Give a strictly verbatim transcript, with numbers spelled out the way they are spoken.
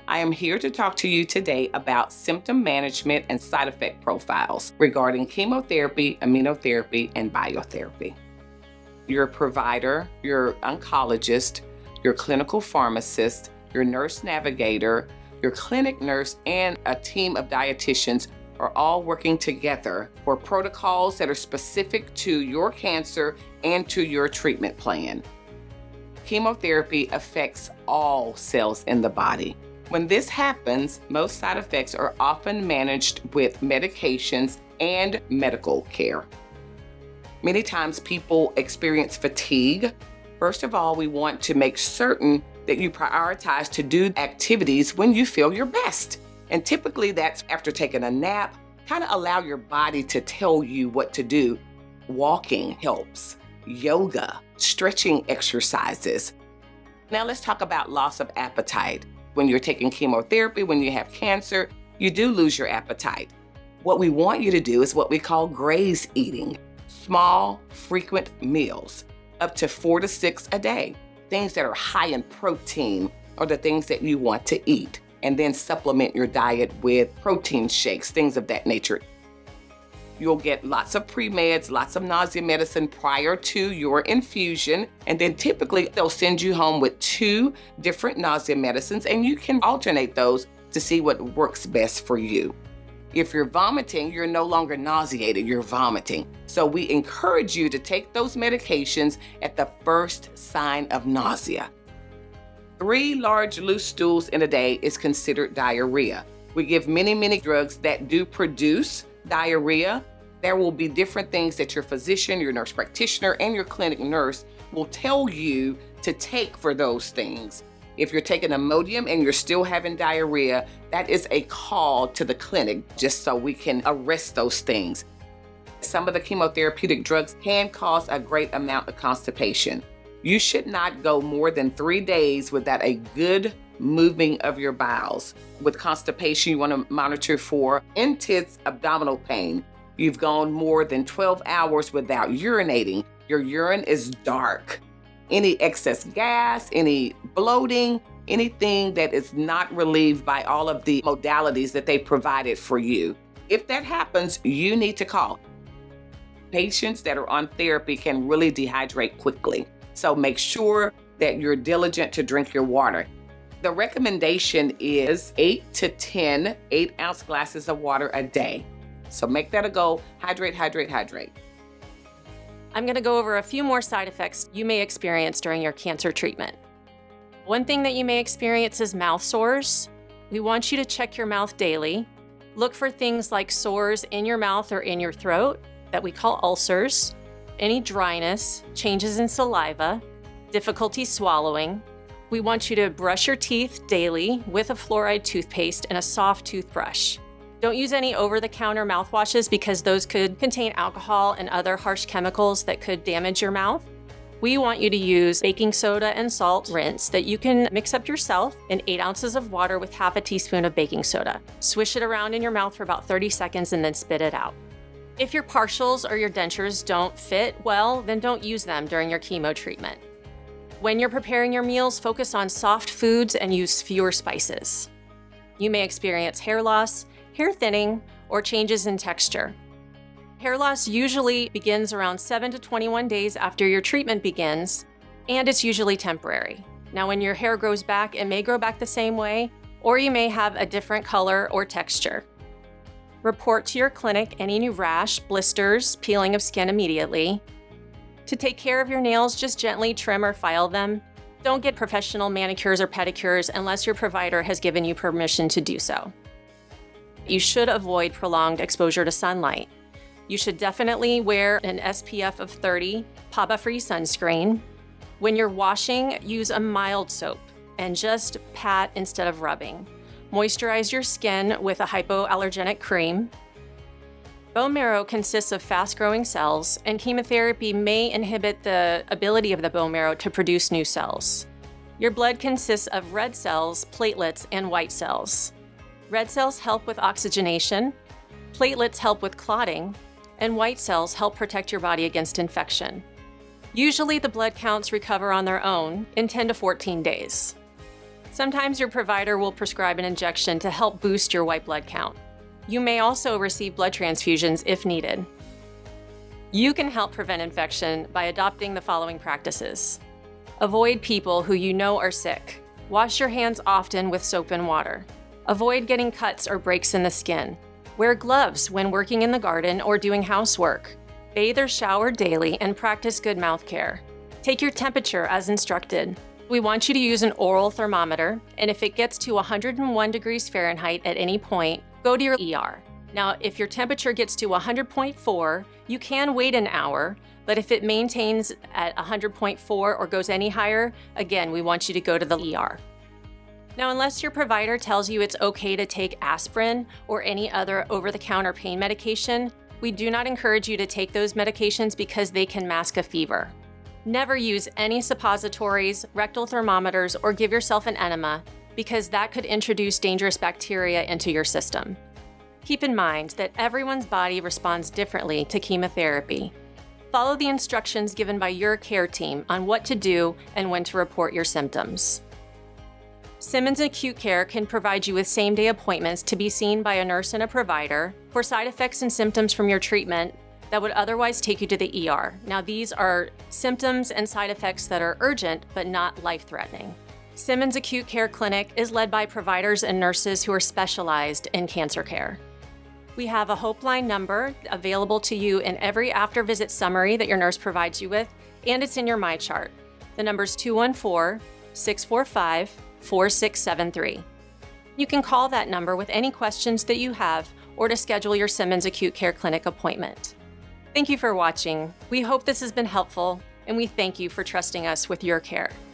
I am here to talk to you today about symptom management and side effect profiles regarding chemotherapy, immunotherapy, and biotherapy. Your provider, your oncologist, your clinical pharmacist, your nurse navigator, your clinic nurse, and a team of dietitians are all working together for protocols that are specific to your cancer and to your treatment plan. Chemotherapy affects all cells in the body. When this happens, most side effects are often managed with medications and medical care. Many times people experience fatigue. First of all, we want to make certain that you prioritize to do activities when you feel your best. And typically that's after taking a nap. Kind of allow your body to tell you what to do. Walking helps. Yoga, stretching exercises. Now let's talk about loss of appetite. When you're taking chemotherapy, when you have cancer, you do lose your appetite. What we want you to do is what we call graze eating. Small, frequent meals, up to four to six a day. Things that are high in protein are the things that you want to eat. And then supplement your diet with protein shakes, things of that nature. You'll get lots of pre-meds, lots of nausea medicine prior to your infusion. And then typically they'll send you home with two different nausea medicines, and you can alternate those to see what works best for you. If you're vomiting, you're no longer nauseated, you're vomiting. So we encourage you to take those medications at the first sign of nausea. Three large loose stools in a day is considered diarrhea. We give many, many drugs that do produce diarrhea. There will be different things that your physician, your nurse practitioner, and your clinic nurse will tell you to take for those things. If you're taking Imodium and you're still having diarrhea, that is a call to the clinic just so we can arrest those things. Some of the chemotherapeutic drugs can cause a great amount of constipation. You should not go more than three days without a good moving of your bowels. With constipation, you want to monitor for intense abdominal pain. You've gone more than twelve hours without urinating. Your urine is dark. Any excess gas, any bloating, anything that is not relieved by all of the modalities that they provided for you. If that happens, you need to call. Patients that are on therapy can really dehydrate quickly. So make sure that you're diligent to drink your water. The recommendation is eight to ten eight ounce glasses of water a day. So make that a goal. Hydrate, hydrate, hydrate. I'm going to go over a few more side effects you may experience during your cancer treatment. One thing that you may experience is mouth sores. We want you to check your mouth daily. Look for things like sores in your mouth or in your throat that we call ulcers, any dryness, changes in saliva, difficulty swallowing. We want you to brush your teeth daily with a fluoride toothpaste and a soft toothbrush. Don't use any over-the-counter mouthwashes because those could contain alcohol and other harsh chemicals that could damage your mouth. We want you to use baking soda and salt rinse that you can mix up yourself in eight ounces of water with half a teaspoon of baking soda. Swish it around in your mouth for about thirty seconds and then spit it out. If your partials or your dentures don't fit well, then don't use them during your chemo treatment. When you're preparing your meals, focus on soft foods and use fewer spices. You may experience hair loss, hair thinning, or changes in texture. Hair loss usually begins around seven to twenty-one days after your treatment begins, and it's usually temporary. Now, when your hair grows back, it may grow back the same way, or you may have a different color or texture. Report to your clinic any new rash, blisters, peeling of skin immediately. To take care of your nails, just gently trim or file them. Don't get professional manicures or pedicures unless your provider has given you permission to do so. You should avoid prolonged exposure to sunlight. You should definitely wear an S P F of thirty P A B A-free sunscreen. When you're washing, use a mild soap and just pat instead of rubbing. Moisturize your skin with a hypoallergenic cream. Bone marrow consists of fast-growing cells, and chemotherapy may inhibit the ability of the bone marrow to produce new cells. Your blood consists of red cells, platelets, and white cells. Red cells help with oxygenation, platelets help with clotting, and white cells help protect your body against infection. Usually the blood counts recover on their own in ten to fourteen days. Sometimes your provider will prescribe an injection to help boost your white blood count. You may also receive blood transfusions if needed. You can help prevent infection by adopting the following practices. Avoid people who you know are sick. Wash your hands often with soap and water. Avoid getting cuts or breaks in the skin. Wear gloves when working in the garden or doing housework. Bathe or shower daily and practice good mouth care. Take your temperature as instructed. We want you to use an oral thermometer, and if it gets to one hundred one degrees Fahrenheit at any point, go to your E R. Now, if your temperature gets to one hundred point four, you can wait an hour, but if it maintains at one hundred point four or goes any higher, again, we want you to go to the E R. Now, unless your provider tells you it's okay to take aspirin or any other over-the-counter pain medication, we do not encourage you to take those medications because they can mask a fever. Never use any suppositories, rectal thermometers, or give yourself an enema because that could introduce dangerous bacteria into your system. Keep in mind that everyone's body responds differently to chemotherapy. Follow the instructions given by your care team on what to do and when to report your symptoms. Simmons Acute Care can provide you with same-day appointments to be seen by a nurse and a provider for side effects and symptoms from your treatment that would otherwise take you to the E R. Now, these are symptoms and side effects that are urgent but not life-threatening. Simmons Acute Care Clinic is led by providers and nurses who are specialized in cancer care. We have a Hope Line number available to you in every after-visit summary that your nurse provides you with, and it's in your MyChart. The number's two one four, six four five, four six seven three. You can call that number with any questions that you have or to schedule your Simmons Acute Care Clinic appointment. Thank you for watching. We hope this has been helpful, and we thank you for trusting us with your care.